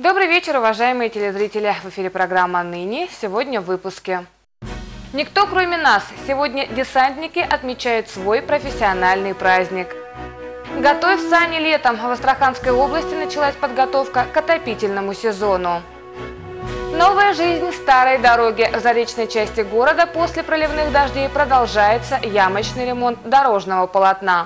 Добрый вечер, уважаемые телезрители! В эфире программа «Ныне». Сегодня в выпуске. Никто, кроме нас. Сегодня десантники отмечают свой профессиональный праздник. Готовь сани летом. В Астраханской области началась подготовка к отопительному сезону. Новая жизнь старой дороги. В заречной части города после проливных дождей продолжается ямочный ремонт дорожного полотна.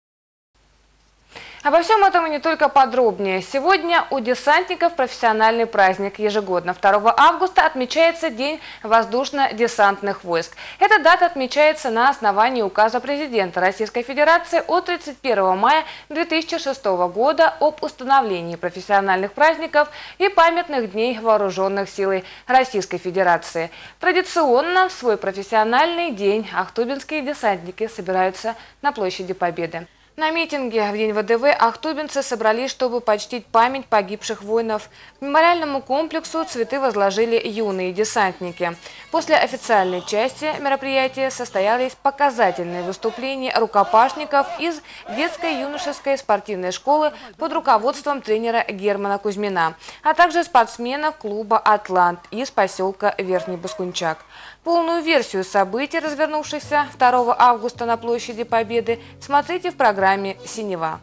Обо всем этом и не только подробнее. Сегодня у десантников профессиональный праздник. Ежегодно 2 августа отмечается День воздушно-десантных войск. Эта дата отмечается на основании указа президента Российской Федерации от 31 мая 2006 года об установлении профессиональных праздников и памятных дней вооруженных сил Российской Федерации. Традиционно в свой профессиональный день ахтубинские десантники собираются на площади Победы. На митинге в День ВДВ ахтубинцы собрались, чтобы почтить память погибших воинов. К мемориальному комплексу цветы возложили юные десантники. После официальной части мероприятия состоялись показательные выступления рукопашников из детской и юношеской спортивной школы под руководством тренера Германа Кузьмина, а также спортсменов клуба «Атлант» из поселка Верхний Баскунчак. Полную версию событий, развернувшихся 2 августа на площади Победы, смотрите в программе «Синева».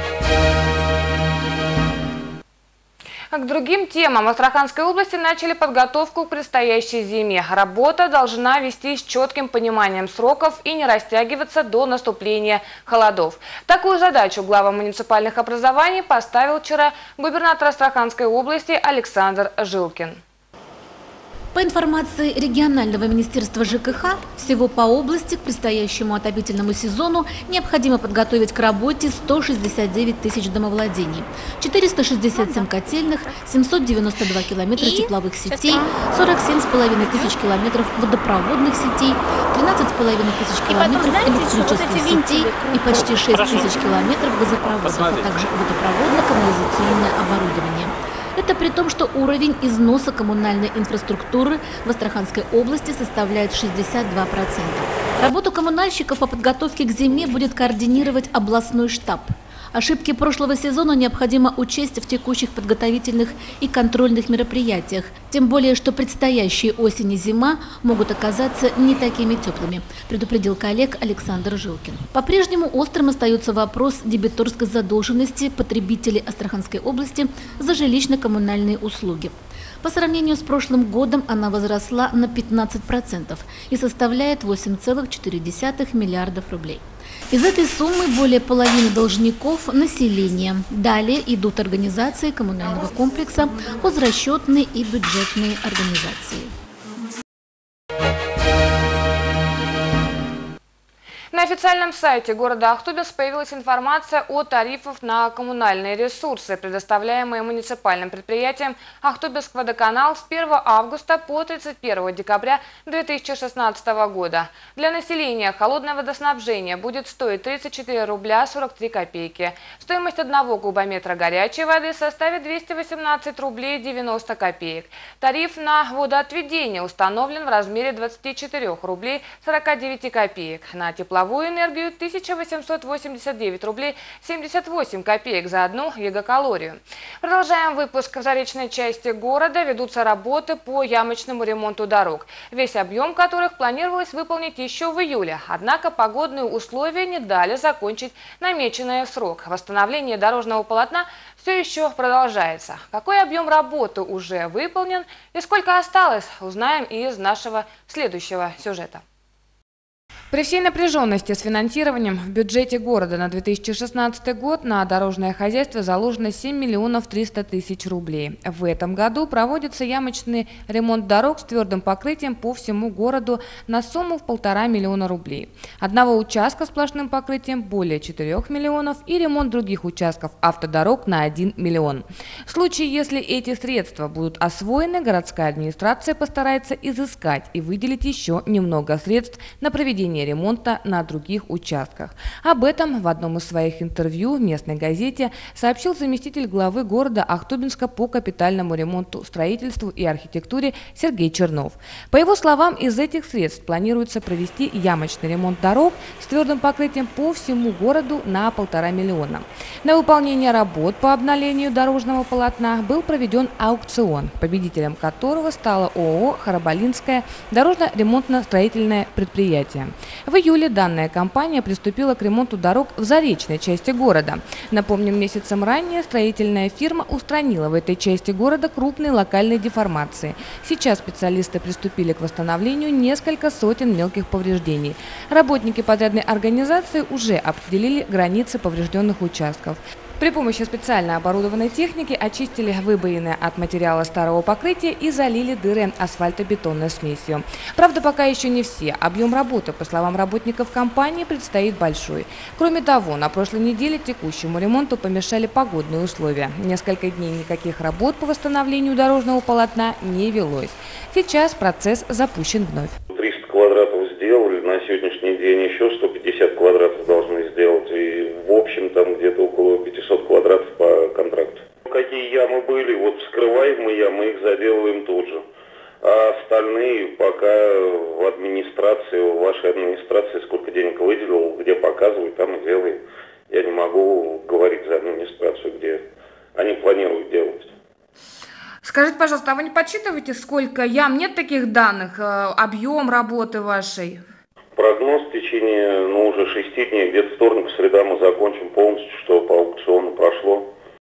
К другим темам. В Астраханской области начали подготовку к предстоящей зиме. Работа должна вестись с четким пониманием сроков и не растягиваться до наступления холодов. Такую задачу глава муниципальных образований поставил вчера губернатор Астраханской области Александр Жилкин. По информации регионального министерства ЖКХ, всего по области к предстоящему отопительному сезону необходимо подготовить к работе 169 тысяч домовладений, 467 котельных, 792 километра тепловых сетей, 47,5 тысяч километров водопроводных сетей, 13,5 тысяч километров электрических сетей и почти 6 тысяч километров газопроводов, а также водопроводно-канализационное оборудование. Это при том, что уровень износа коммунальной инфраструктуры в Астраханской области составляет 62%. Работу коммунальщиков по подготовке к зиме будет координировать областной штаб. Ошибки прошлого сезона необходимо учесть в текущих подготовительных и контрольных мероприятиях, тем более, что предстоящие осень и зима могут оказаться не такими теплыми, предупредил коллег Александр Жилкин. По-прежнему острым остается вопрос дебиторской задолженности потребителей Астраханской области за жилищно-коммунальные услуги. По сравнению с прошлым годом она возросла на 15% и составляет 8,4 миллиардов рублей. Из этой суммы более половины должников – население. Далее идут организации коммунального комплекса, хозрасчетные и бюджетные организации. На официальном сайте города Ахтубинск появилась информация о тарифах на коммунальные ресурсы, предоставляемые муниципальным предприятием «Ахтубинскводоканал» с 1 августа по 31 декабря 2016 года. Для населения холодное водоснабжение будет стоить 34 рубля 43 копейки. Стоимость 1 кубометра горячей воды составит 218 рублей 90 копеек. Тариф на водоотведение установлен в размере 24 рублей 49 копеек. На тепловую энергию 1889 рублей 78 копеек за 1 гигакалорию. Продолжаем выпуск. В заречной части города ведутся работы по ямочному ремонту дорог, весь объем которых планировалось выполнить еще в июле. Однако погодные условия не дали закончить намеченный срок. Восстановление дорожного полотна все еще продолжается. Какой объем работы уже выполнен и сколько осталось, узнаем из нашего следующего сюжета. При всей напряженности с финансированием в бюджете города на 2016 год на дорожное хозяйство заложено 7 миллионов 300 тысяч рублей. В этом году проводится ямочный ремонт дорог с твердым покрытием по всему городу на сумму в 1,5 миллиона рублей. Одного участка с сплошным покрытием более 4 миллионов и ремонт других участков автодорог на 1 миллион. В случае, если эти средства будут освоены, городская администрация постарается изыскать и выделить еще немного средств на проведение проведения ремонта на других участках. Об этом в одном из своих интервью в местной газете сообщил заместитель главы города Ахтубинска по капитальному ремонту, строительству и архитектуре Сергей Чернов. По его словам, из этих средств планируется провести ямочный ремонт дорог с твердым покрытием по всему городу на 1,5 миллиона. На выполнение работ по обновлению дорожного полотна был проведен аукцион, победителем которого стало ООО «Харабалинское дорожно-ремонтно-строительное предприятие». В июле данная компания приступила к ремонту дорог в заречной части города. Напомним, месяцем ранее строительная фирма устранила в этой части города крупные локальные деформации. Сейчас специалисты приступили к восстановлению несколько сотен мелких повреждений. Работники подрядной организации уже определили границы поврежденных участков. При помощи специально оборудованной техники очистили выбоины от материала старого покрытия и залили дыры асфальтобетонной смесью. Правда, пока еще не все. Объем работы, по словам работников компании, предстоит большой. Кроме того, на прошлой неделе текущему ремонту помешали погодные условия. Несколько дней никаких работ по восстановлению дорожного полотна не велось. Сейчас процесс запущен вновь. 300 квадратов сделали, на сегодняшний день еще 150 квадратов должны сделать. И в общем там где-то около 500 квадратов по контракту. Какие ямы были, вот вскрываемые ямы, их заделываем тут же. А остальные пока в администрации, в вашей администрации сколько денег выделил, где показывают, там и делаем. Я не могу говорить за администрацию, где они планируют делать. Скажите, пожалуйста, а вы не подсчитываете, сколько ям? Нет таких данных, объем работы вашей? Прогноз в течение, уже 6 дней, где-то в вторник, в среда мы закончим полностью, что по аукциону прошло.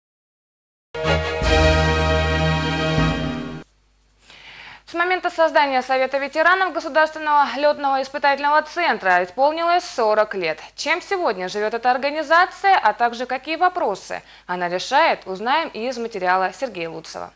С момента создания Совета ветеранов Государственного летного испытательного центра исполнилось 40 лет. Чем сегодня живет эта организация, а также какие вопросы она решает, узнаем из материала Сергея Луцева.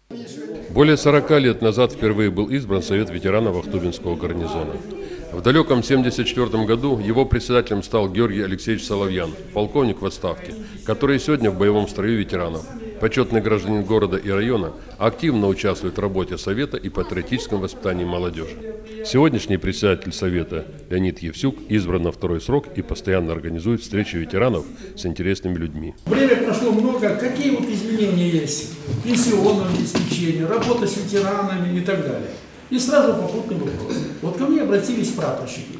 Более 40 лет назад впервые был избран Совет ветеранов Ахтубинского гарнизона. В далеком 1974 году его председателем стал Георгий Алексеевич Соловьян, полковник в отставке, который сегодня в боевом строю ветеранов. Почетный гражданин города и района активно участвует в работе Совета и патриотическом воспитании молодежи. Сегодняшний председатель Совета Леонид Евсюк избран на второй срок и постоянно организует встречи ветеранов с интересными людьми. Время прошло много. Какие вот изменения есть? Пенсионное обеспечение, работа с ветеранами и так далее. И сразу попутный вопрос. Вот ко мне обратились прапорщики.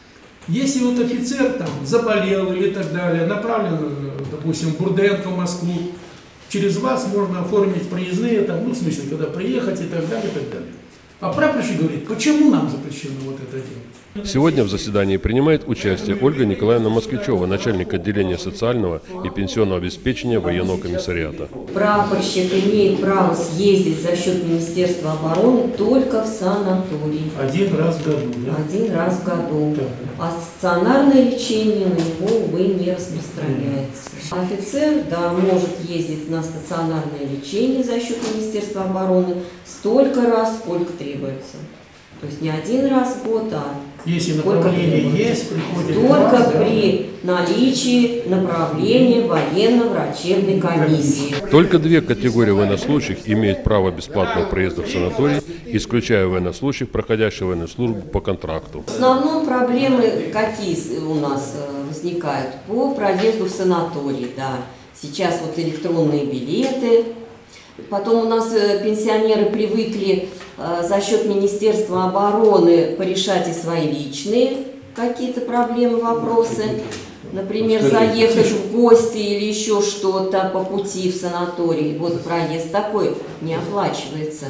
Если вот офицер там заболел или так далее, направлен, допустим, в Бурденко, в Москву, через вас можно оформить проездные, там, в смысле, когда приехать и так далее, и так далее. А прапорщик говорит, почему нам запрещено вот это делать? Сегодня в заседании принимает участие Ольга Николаевна Москвичева, начальник отделения социального и пенсионного обеспечения военного комиссариата. Прапорщик имеет право съездить за счет Министерства обороны только в санаторий. Один раз в году, да? Один раз в году. Да. А стационарное лечение на него, увы, не распространяется. Офицер, да, может ездить на стационарное лечение за счет Министерства обороны столько раз, сколько требуется. То есть не один раз в год, а если направление есть, приходит только при наличии направления военно-врачебной комиссии. Только 2 категории военнослужащих имеют право бесплатного проезда в санаторий, исключая военнослужащих, проходящих военную службу по контракту. В основном проблемы какие у нас возникают по проезду в санаторий. Да. Сейчас вот электронные билеты. Потом у нас пенсионеры привыкли за счет Министерства обороны порешать и свои личные какие-то проблемы, вопросы. Например, заехать в гости или еще что-то по пути в санаторий. Вот проезд такой не оплачивается.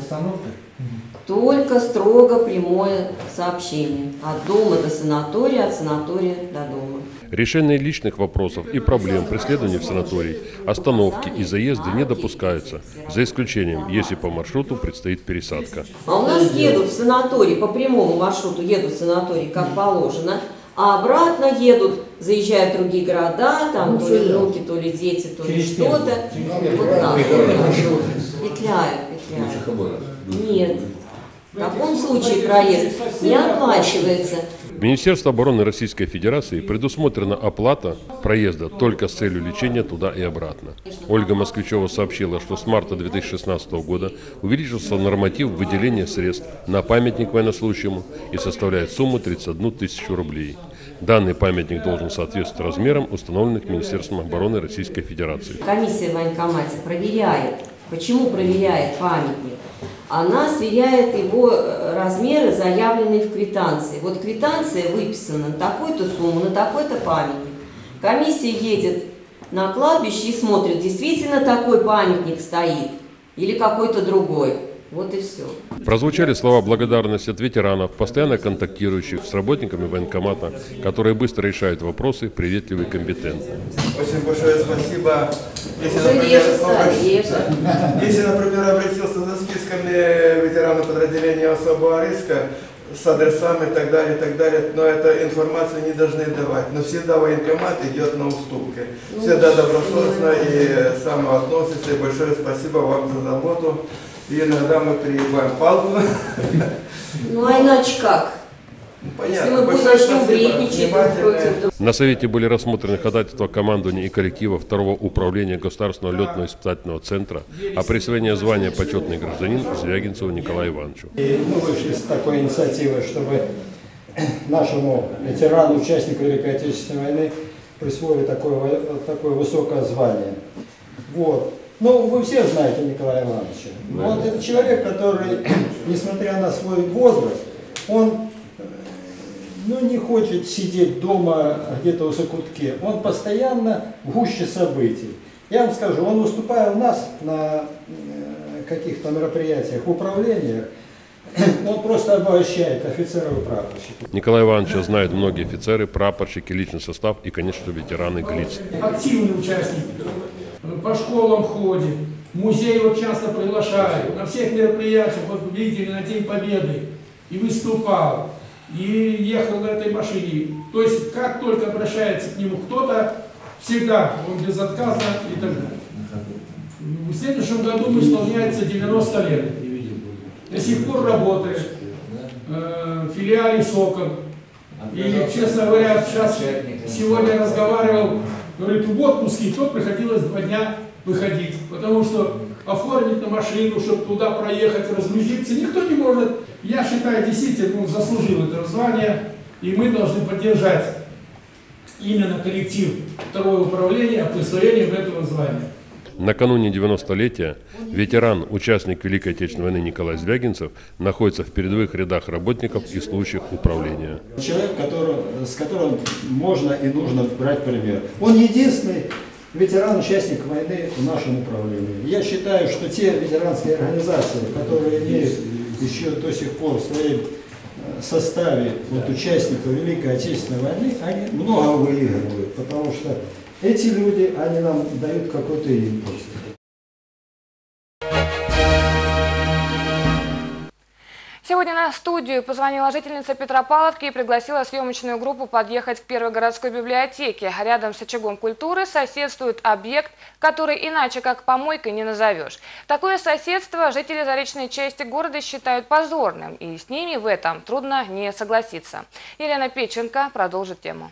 Только строго прямое сообщение. От дома до санатория, от санатория до дома. Решение личных вопросов и проблем преследования в санаторий, остановки и заезды не допускаются, за исключением, если по маршруту предстоит пересадка. А у нас едут в санаторий, по прямому маршруту едут в санаторий, как положено, а обратно едут, заезжают в другие города, там то ли внуки, то ли дети, то ли что-то. Вот так. Петляют. Нет. В таком случае проезд не оплачивается. Министерству обороны Российской Федерации предусмотрена оплата проезда только с целью лечения туда и обратно. Ольга Москвичева сообщила, что с марта 2016 года увеличился норматив выделения средств на памятник военнослужащему и составляет сумму 31 тысячу рублей. Данный памятник должен соответствовать размерам, установленных Министерством обороны Российской Федерации. Комиссия в военкомате проверяет. Почему проверяет памятник? Она сверяет его размеры, заявленные в квитанции. Вот квитанция выписана на такую-то сумму, на такой-то памятник. Комиссия едет на кладбище и смотрит, действительно такой памятник стоит или какой-то другой. Вот и все. Прозвучали слова благодарности от ветеранов, постоянно контактирующих с работниками военкомата, которые быстро решают вопросы, приветливы и компетентны. Очень большое спасибо. Если, например, обратился за списками ветеранов подразделения особого риска, с адресами и так далее, но эту информацию не должны давать. Но всегда военкомат идет на уступки. Всегда добросовестно и самоотносится. И большое спасибо вам за заботу. И иногда мы переебаем палку. Ну а иначе как? Понятно. Если мы начнем вредничать против... На совете были рассмотрены ходатайства командования и коллектива 2-го управления Государственного летно-испытательного центра о присвоении звания «Почетный гражданин» Звягинцеву Николаю Ивановичу. И мы вышли с такой инициативой, чтобы нашему ветерану, участнику Великой Отечественной войны присвоили такое высокое звание. Вот. Ну, вы все знаете Николая Ивановича. Вот это человек, который, несмотря на свой возраст, он не хочет сидеть дома где-то в закутке. Он постоянно в гуще событий. Я вам скажу, он выступая у нас на каких-то мероприятиях, в управлениях, он просто обогащает офицеров и прапорщиков. Николая Ивановича знают многие офицеры, прапорщики, личный состав и, конечно, ветераны ГЛИЦ. Активный участник. По школам ходит, в музей его часто приглашают, на всех мероприятиях, вот видели, на День Победы, и выступал, и ехал на этой машине. То есть, как только обращается к нему кто-то, всегда он безотказно и так далее. В следующем году ему исполняется 90 лет. До сих пор работает в филиале «Сокол». И, честно говоря, сегодня разговаривал, говорит, в отпуске, то приходилось 2 дня выходить, потому что оформить на машину, чтобы туда проехать, разгрузиться, никто не может. Я считаю, действительно, он заслужил это звание, и мы должны поддержать именно коллектив 2-го управления присвоением этого звания. Накануне 90-летия ветеран, участник Великой Отечественной войны Николай Звягинцев находится в передовых рядах работников и служащих управления. Человек, с которым можно и нужно брать пример. Он единственный ветеран, участник войны в нашем управлении. Я считаю, что те ветеранские организации, которые имеют еще до сих пор в своем составе участников Великой Отечественной войны, они много выигрывают, потому что эти люди, они нам дают какой-то импульс. Сегодня на студию позвонила жительница Петропавловки и пригласила съемочную группу подъехать к Первой городской библиотеке. Рядом с очагом культуры соседствует объект, который иначе как помойкой не назовешь. Такое соседство жители заречной части города считают позорным, и с ними в этом трудно не согласиться. Елена Печенко продолжит тему.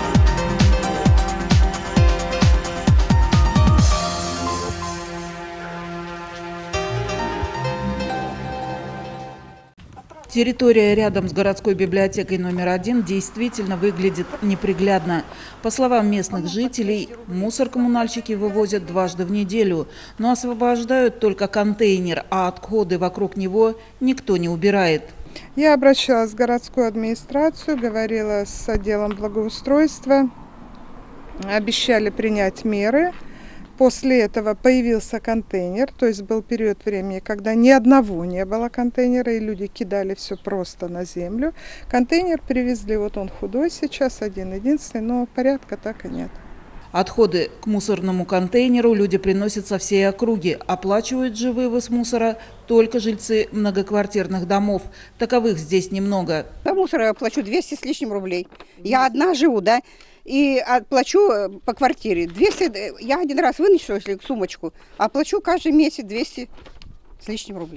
Территория рядом с городской библиотекой номер 1 действительно выглядит неприглядно. По словам местных жителей, мусор коммунальщики вывозят 2 раза в неделю, но освобождают только контейнер, а отходы вокруг него никто не убирает. Я обращалась в городскую администрацию, говорила с отделом благоустройства, обещали принять меры. После этого появился контейнер, то есть был период времени, когда ни одного не было контейнера, и люди кидали все просто на землю. Контейнер привезли, вот он худой сейчас, один-единственный, но порядка так и нет. Отходы к мусорному контейнеру люди приносят со всей округи. Оплачивают же вывоз мусора только жильцы многоквартирных домов. Таковых здесь немного. За мусор я плачу 200 с лишним рублей. Я одна живу, да? И плачу по квартире 200, я один раз вынесу, если сумочку, а плачу каждый месяц 200 с лишним рублей.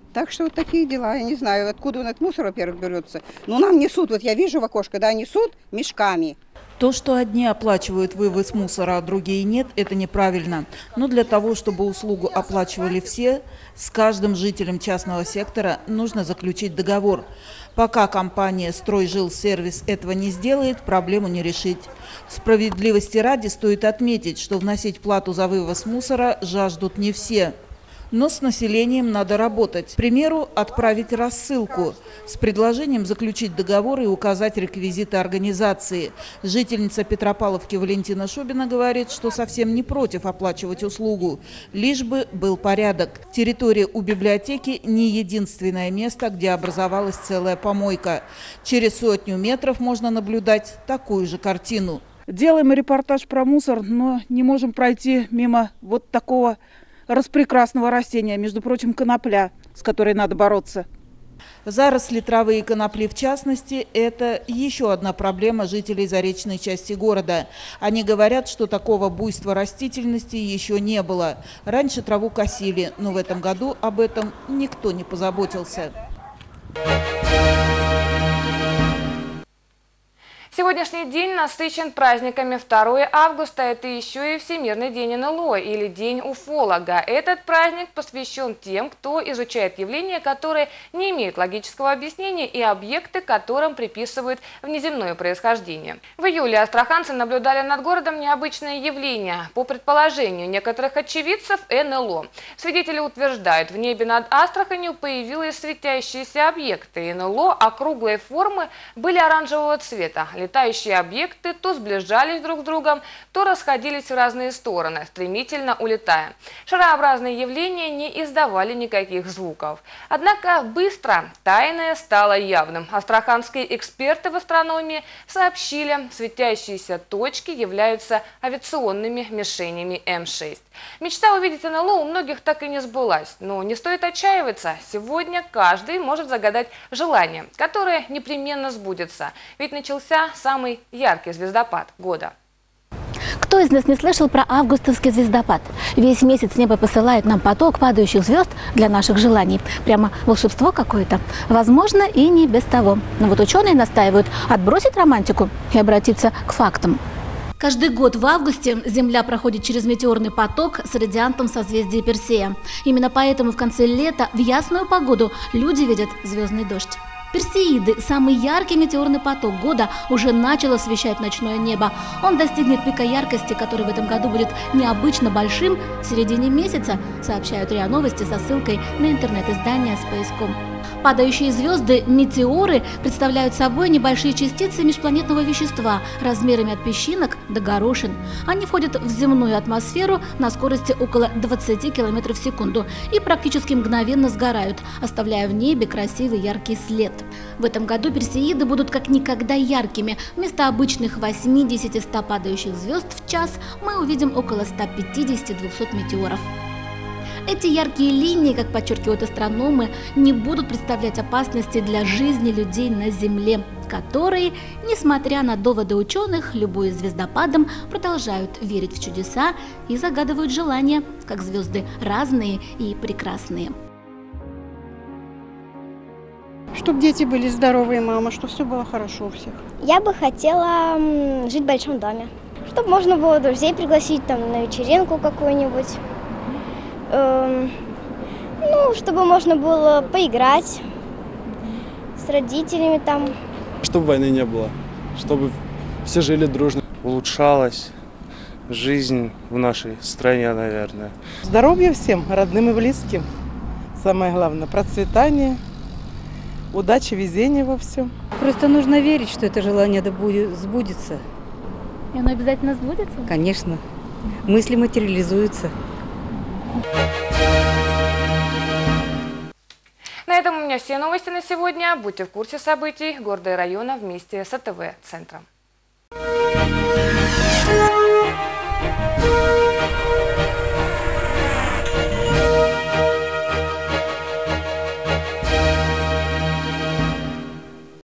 Так что вот такие дела. Я не знаю, откуда он этот мусор, во-первых, берется. Но нам несут, вот я вижу в окошко, да, несут мешками. То, что одни оплачивают вывоз мусора, а другие нет, это неправильно. Но для того, чтобы услугу оплачивали все, с каждым жителем частного сектора нужно заключить договор. Пока компания «Стройжилсервис» этого не сделает, проблему не решить. Справедливости ради стоит отметить, что вносить плату за вывоз мусора жаждут не все. Но с населением надо работать. К примеру, отправить рассылку с предложением заключить договор и указать реквизиты организации. Жительница Петропавловки Валентина Шубина говорит, что совсем не против оплачивать услугу, лишь бы был порядок. Территория у библиотеки не единственное место, где образовалась целая помойка. Через 100 метров можно наблюдать такую же картину. Делаем репортаж про мусор, но не можем пройти мимо вот такого распрекрасного растения, между прочим, конопля, с которой надо бороться. Заросли травы и конопли, в частности, это еще одна проблема жителей заречной части города. Они говорят, что такого буйства растительности еще не было. Раньше траву косили, но в этом году об этом никто не позаботился. Сегодняшний день насыщен праздниками. 2 августа – это еще и Всемирный день НЛО или День уфолога. Этот праздник посвящен тем, кто изучает явления, которые не имеют логического объяснения, и объекты, которым приписывают внеземное происхождение. В июле астраханцы наблюдали над городом необычное явление. По предположению некоторых очевидцев, НЛО. Свидетели утверждают, в небе над Астраханью появились светящиеся объекты. НЛО округлой формы были оранжевого цвета. Летающие объекты то сближались друг с другом, то расходились в разные стороны, стремительно улетая. Шарообразные явления не издавали никаких звуков. Однако быстро тайное стало явным. Астраханские эксперты в астрономии сообщили, светящиеся точки являются авиационными мишенями М6. Мечта увидеть НЛО у многих так и не сбылась. Но не стоит отчаиваться. Сегодня каждый может загадать желание, которое непременно сбудется. Ведь начался самый яркий звездопад года. Кто из нас не слышал про августовский звездопад? Весь месяц небо посылает нам поток падающих звезд для наших желаний. Прямо волшебство какое-то. Возможно, и не без того. Но вот ученые настаивают отбросить романтику и обратиться к фактам. Каждый год в августе Земля проходит через метеорный поток с радиантом созвездия Персея. Именно поэтому в конце лета в ясную погоду люди видят звездный дождь. Персеиды, самый яркий метеорный поток года, уже начал освещать ночное небо. Он достигнет пика яркости, который в этом году будет необычно большим, в середине месяца, сообщают РИА Новости со ссылкой на интернет-издание Space.com. Падающие звезды, метеоры, представляют собой небольшие частицы межпланетного вещества размерами от песчинок до горошин. Они входят в земную атмосферу на скорости около 20 км в секунду и практически мгновенно сгорают, оставляя в небе красивый яркий след. В этом году персеиды будут как никогда яркими. Вместо обычных 80-100 падающих звезд в час мы увидим около 150-200 метеоров. Эти яркие линии, как подчеркивают астрономы, не будут представлять опасности для жизни людей на Земле, которые, несмотря на доводы ученых, любуясь звездопадом, продолжают верить в чудеса и загадывают желания, как звезды разные и прекрасные. Чтобы дети были здоровые, мама, чтобы все было хорошо у всех. Я бы хотела жить в большом доме, чтобы можно было друзей пригласить там на вечеринку какую-нибудь. Чтобы можно было поиграть с родителями там. Чтобы войны не было, чтобы все жили дружно. Улучшалась жизнь в нашей стране, наверное. Здоровья всем, родным и близким. Самое главное, процветание, удачи, везения во всем. Просто нужно верить, что это желание сбудется. И оно обязательно сбудется? Конечно. Мысли материализуются. На этом у меня все новости на сегодня. Будьте в курсе событий города и района вместе с АТВ-центром.